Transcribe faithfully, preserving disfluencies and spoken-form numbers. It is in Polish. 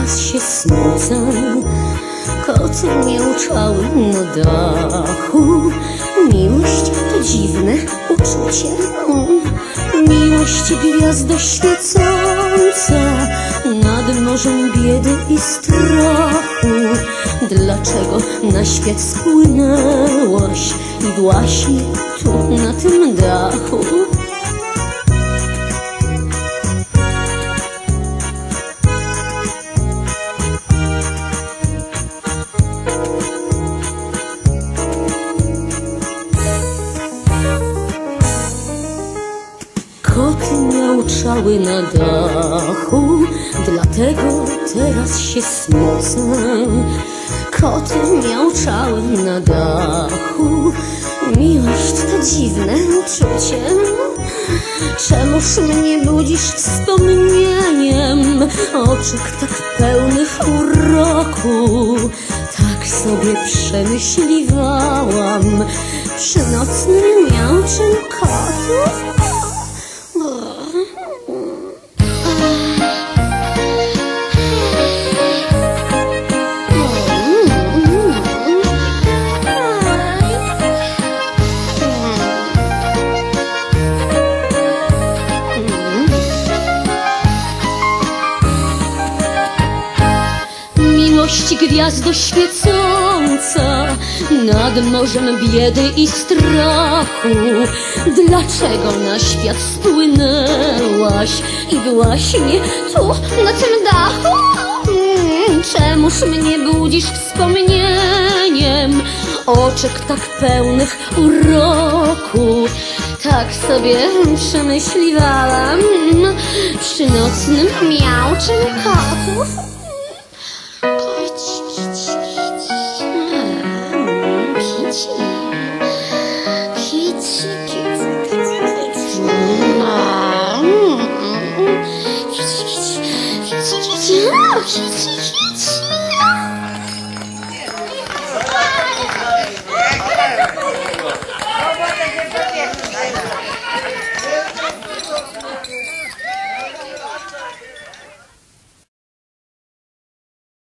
teraz się smucę. Koty miauczały na dachu. Miłość to dziwne uczucie. Miłość gwiazdo świecąca nad morzem biedy i strachu. Dlaczego na świat spłynęłaś i właśnie tu na tym dachu? Koty miauczały na dachu, dlatego teraz się smucę. Koty miauczały na dachu. Miłość to dziwne uczucie. Czemuż mnie budzisz wspomnieniem oczek tak pełnych uroku? Tak sobie przemyśliwałam przy nocnym miauczym kotów. Miłość gwiazdo świecąca nad morzem biedy i strachu. Dlaczego na świat spłynęłaś i właśnie tu na tym dachu? Czemuż mnie budzisz wspomnieniem oczek tak pełnych uroku? Tak sobie przemyśliwałam przy nocnym miauczym kotów. Kitty, kitty, kitty, kitty, kitty, kitty, kitty.